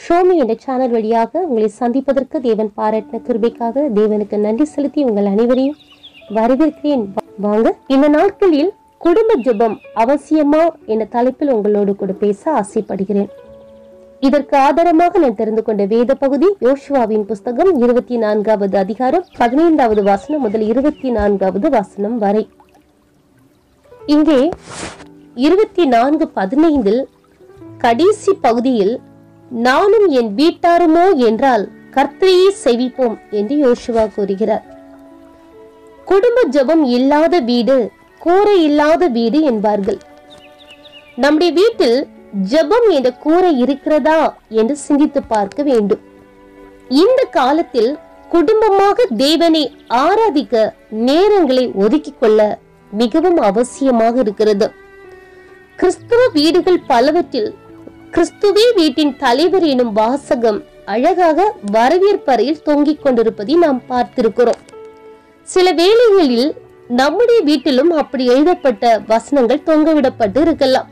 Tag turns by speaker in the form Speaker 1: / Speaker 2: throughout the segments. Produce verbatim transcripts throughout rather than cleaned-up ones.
Speaker 1: Xiaomi என்ற channel வழியாக உங்களை சந்திப்பதற்கு தேவன் பாராட்டின கிருபைக்காக தேவனுக்கு நன்றி செலுத்தி உங்கள் அனைவரையும் வரவேற்கிறேன். வாங்க, இந்த நாட்களில் குடும்ப ஜெபம் அவசியமா என்ற தலைப்பில் உங்களோடு கூட பேச ஆசைப்படுகிறேன். இதற்கு ஆதாரமாக நான் தெரிந்து கொண்ட வேத பகுதி யோசுவாவின் புஸ்தகம் இருபத்தி நான்காவது அதிகாரம் பதினைந்தாவது வாசனம் முதல் இருபத்தி நான்காவது வாசனம் வரை. இங்கே இருபத்தி நான்கு பதினைந்தில் கடைசி பகுதியில் நானும் என் வீட்டாருமோ என்றால் கர்த்தரையே செவிப்போம் என்று யோசுவா கூறுகிறார். குடும்ப ஜெபம் இல்லாத வீடு கூரை இல்லாத வீடு என்பார்கள். நம்முடைய வீட்டில் ஜெபம் என்ற கூரை இருக்கிறதா என்று சிந்தித்து பார்க்க வேண்டும். இந்த காலத்தில் குடும்பமாக தேவனை ஆராதிக்க நேரங்களை ஒதுக்கிக் கொள்ள மிகவும் அவசியமாக இருக்கிறது. கிறிஸ்துவ வீடுகள் பலவற்றில் கிறிஸ்துவே வீட்டின் தலைவர் எனும் வாசகம் அழகாக வரவேற்பறையில் தொங்கிக் கொண்டிருப்பதை நாம் பார்த்திருக்கிறோம். சில வேளைகளில் நம்முடைய வீட்டிலும் அப்படி எழுதப்பட்ட வசனங்கள் தொங்கவிடப்பட்டு இருக்கலாம்.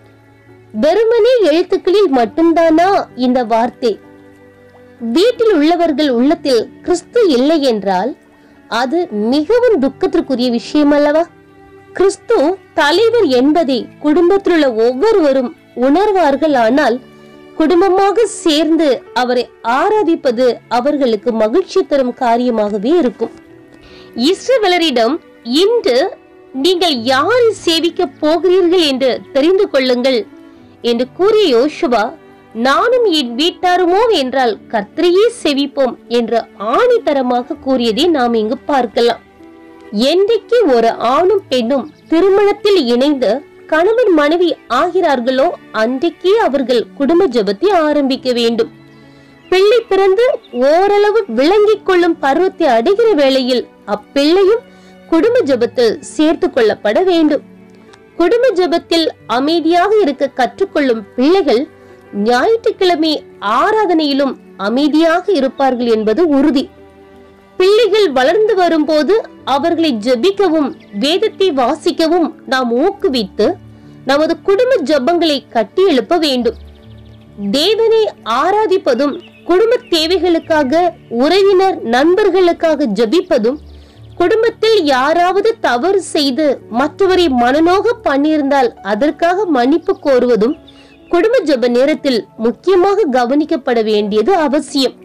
Speaker 1: வெறுமனே எழுத்துக்களில் மட்டும்தானா இந்த வார்த்தை? வீட்டில் உள்ளவர்கள் உள்ளத்தில் கிறிஸ்து இல்லை என்றால் அது மிகவும் துக்கத்திற்குரிய விஷயம் அல்லவா? கிறிஸ்து தலைவர் என்பதை குடும்பத்தில் உள்ள ஒவ்வொருவரும் உணர்வார்கள். ஆனால் குடும்பமாக சேர்ந்து அவரை ஆராதிப்பது அவர்களுக்கு மகிழ்ச்சி தரும் காரியமாகவே இருக்கும். இஸ்ரவேலரிடம் இன்று நீங்கள் யாரை சேவிக்க போகிறீர்கள் என்று தெரிந்து கொள்ளுங்கள் என்று கூறிய யோசுவா, நானும் என் வீட்டாருமோ என்றால் கர்த்தரையே செவிப்போம் என்று ஆணித்தரமாக கூறியதை நாம் இங்கு பார்க்கலாம். என்றைக்கு ஒரு ஆணும் பெண்ணும் திருமணத்தில் இணைந்து கணவன் மனைவி ஆகிறார்களோ அன்றைக்கே அவர்கள் குடும்ப ஜெபத்தை ஆரம்பிக்க வேண்டும். பிள்ளை பிறந்து ஓரளவு விளங்கிக் கொள்ளும் பருவத்தை அடைகிற வேளையில் அப்பிள்ளையும் குடும்ப ஜெபத்தில் சேர்த்து கொள்ளப்பட வேண்டும். குடும்ப ஜெபத்தில் அமைதியாக இருக்க கற்றுக்கொள்ளும் பிள்ளைகள் ஞாயிற்றுக்கிழமை ஆராதனையிலும் அமைதியாக இருப்பார்கள் என்பது உறுதி. பிள்ளைகள் வளர்ந்து வரும்போது அவர்களை ஜெபிக்கவும் வேதத்தை வாசிக்கவும் நாம் ஊக்குவித்து நமது குடும்ப ஜெபங்களை கட்டி எழுப்ப வேண்டும். தேவனை ஆராதிப்பதும் குடும்ப தேவைகளுக்காக உறவினர் நண்பர்களுக்காக ஜெபிப்பதும், குடும்பத்தில் யாராவது தவறு செய்து மற்றவரை மனநோக பண்ணியிருந்தால் அதற்காக மன்னிப்பு கோருவதும் குடும்ப ஜெப நேரத்தில் முக்கியமாக கவனிக்கப்பட வேண்டியது அவசியம்.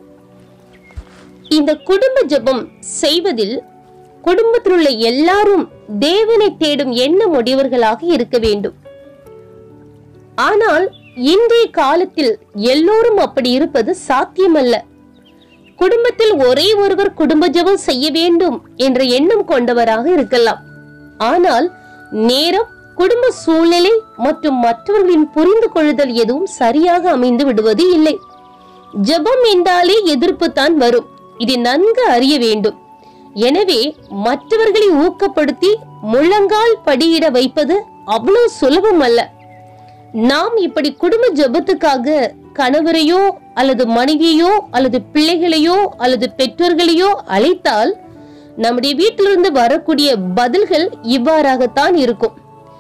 Speaker 1: இந்த குடும்ப ஜெபம் செய்வதில் குடும்பத்தில் உள்ள எல்லாரும் தேவனை தேடும் எண்ணம் உடையவர்களாக இருக்க வேண்டும். ஆனால் இன்றைய காலத்தில் எல்லோரும் அப்படி இருப்பது சாத்தியமல்ல. குடும்பத்தில் ஒரே ஒருவர் குடும்ப ஜெபம் செய்ய வேண்டும் என்ற எண்ணம் கொண்டவராக இருக்கலாம். ஆனால் நேரம், குடும்ப சூழ்நிலை மற்றும் மற்றவர்களின் புரிந்து கொள்ளுதல் எதுவும் சரியாக அமைந்து விடுவது இல்லை. ஜெபம் என்றாலே எதிர்ப்பு தான் வரும். இதை நன்கு அறிய வேண்டும். எனவே மற்றவர்களை ஊக்கப்படுத்தி முழங்கால் படியிட வைப்பது அவ்வளவு சுலபம் அல்ல. நாம் இப்படி குடும்ப ஜெபத்துக்காக கணவரையோ அல்லது மனைவியோ அல்லது பிள்ளைகளையோ அல்லது பெற்றோர்களையோ அழைத்தால் நம்முடைய வீட்டிலிருந்து வரக்கூடிய பதில்கள் இவ்வாறாகத்தான் இருக்கும்.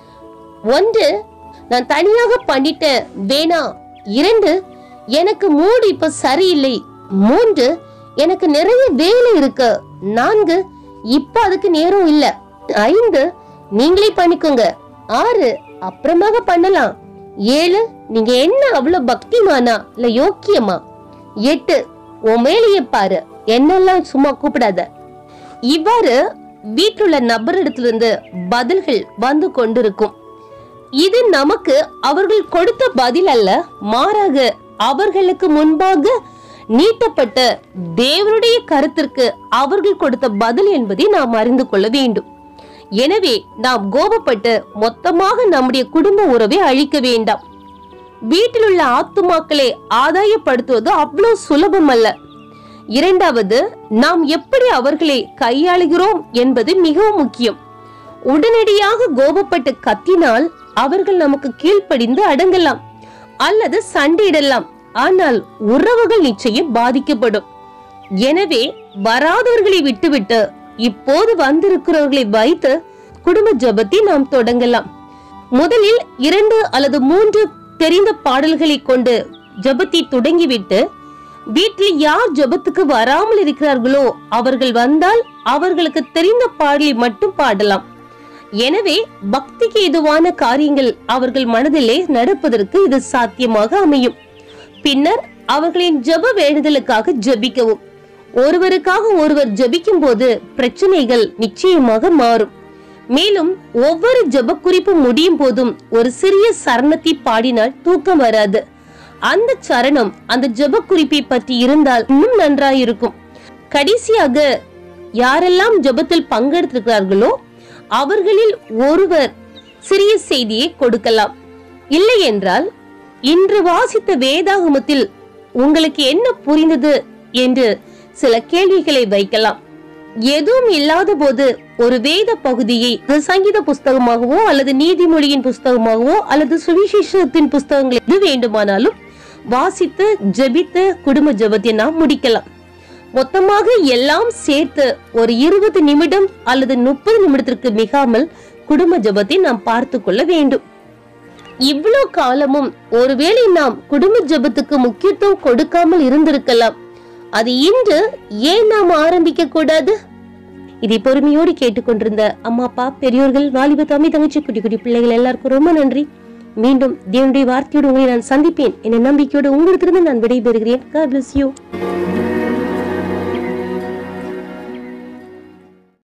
Speaker 1: ஒன்று, நான் தனியாக பண்ணிட்டேன் வேணா. இரண்டு, எனக்கு மூடு இப்ப சரியில்லை. மூன்று, எனக்கு நிறைய வேலை இருக்கு. நான்கு, இப்ப அதுக்கு நேரம் இல்ல. ஐந்து, நீங்களே பண்ணிக்கோங்க. ஆறு, அப்புறமாக பண்ணலாம். ஏழு, நீங்க என்ன அவ்வளவு பக்திமானா இல்ல யோக்கியமா? எட்டு, உன் மேலேயே பாரு, என்னெல்லாம் சும்மா கூப்பிடாத. இவ்வாறு வீட்டுள்ள நபரிடத்திலிருந்து பதில்கள் வந்து கொண்டிருக்கும். இது நமக்கு அவர்கள் கொடுத்த பதில் அல்ல, மாறாக அவர்களுக்கு முன்பாக நீட்டப்பட்ட தேவனுடைய கருத்திற்கு அவர்கள் கொடுத்த பதில் என்பதை நாம் அறிந்து கொள்ள வேண்டும். எனவே நாம் கோபப்பட்டு மொத்தமாக நம்முடைய குடும்ப உறவை அழிக்க வேண்டாம். வீட்டில் உள்ள ஆத்துமாக்களை ஆதாயப்படுத்துவது அவ்வளவு சுலபம் அல்ல. இரண்டாவது, நாம் எப்படி அவர்களை கையாளுகிறோம் என்பது மிகவும் முக்கியம். உடனடியாக கோபப்பட்டு கத்தினால் அவர்கள் நமக்கு கீழ்ப்படிந்து அடங்கலாம் அல்லது சண்டையிடலாம். ஆனால் உறவுகள் நிச்சயம் பாதிக்கப்படும். எனவே வராதவர்களை விட்டுவிட்டு இப்போது வந்திருக்கிறவர்களை வைத்து குடும்ப ஜெபத்தை நாம் தொடங்கலாம். முதலில் இரண்டு அல்லது மூன்று தெரிந்த பாடல்களை கொண்டு ஜெபத்தை தொடங்கிவிட்டு வீட்டில் யார் ஜெபத்துக்கு வராமல் இருக்கிறார்களோ அவர்கள் வந்தால் அவர்களுக்கு தெரிந்த பாடலை மட்டும் பாடலாம். எனவே பக்திக்கு ஏதுவான காரியங்கள் அவர்கள் மனதிலே நடப்பதற்கு இது சாத்தியமாக அமையும். பின்னர் அவர்களின் ஜெப வேண்டுதலுக்காக ஜெபிக்கவும். ஒருவருக்காக ஒருவர் ஜெபிக்கும் போது பிரச்சனைகள் நிச்சயமாக மாறும். மேலும் ஒவ்வொரு ஜெப குறிப்பு முடியும் போதும் ஒரு சிறிய சரணத்தை பாடினால் தூக்கம் வராது. அந்த சரணம் அந்த ஜெப குறிப்பை பற்றி இருந்தால் இன்னும் நன்றாயிருக்கும். கடைசியாக யாரெல்லாம் ஜெபத்தில் பங்கெடுத்திருக்கிறார்களோ அவர்களில் ஒருவர் சிறிய செய்தியை கொடுக்கலாம். இல்லை என்றால் இன்று வாசித்த வேதாகமத்தில் உங்களுக்கு என்ன புரிந்தது என்று சில கேள்விகளை வைக்கலாம். எதுவும் இல்லாத போது ஒரு வேத பகுதியை சங்கீத புஸ்தகமாகவோ அல்லது நீதிமொழியின் புஸ்தகமாகவோ அல்லது சுவிசேஷத்தின் புஸ்தகங்கள் எது வேண்டுமானாலும் வாசித்து ஜெபித்து குடும்ப ஜெபத்தை நாம் முடிக்கலாம். மொத்தமாக எல்லாம் சேர்த்து ஒரு இருபது நிமிடம் அல்லது முப்பது நிமிடத்திற்கு மிகாமல் குடும்ப ஜெபத்தை நாம் பார்த்து கொள்ள வேண்டும். இவ்வளவு காலமும் ஒருவேளை நாம் குடும்ப ஜெபத்துக்கு முக்கியத்துவம் கொடுக்காமல் இருந்திருக்கலாம். அது இன்று ஏன் நாம் ஆரம்பிக்க கூடாது? இதை பொறுமையோடு கேட்டுக்கொண்டிருந்த அம்மா அப்பா, பெரியோர்கள், வாலிப தம்பி தங்கச்சி, குட்டி குட்டி பிள்ளைகள் எல்லாருக்கும் ரொம்ப நன்றி. மீண்டும் தேவனுடைய வார்த்தையோடு உங்களை நான் சந்திப்பேன் என்ற நம்பிக்கையோடு உங்களிடத்திலிருந்து நான் விடைபெறுகிறேன். God bless you.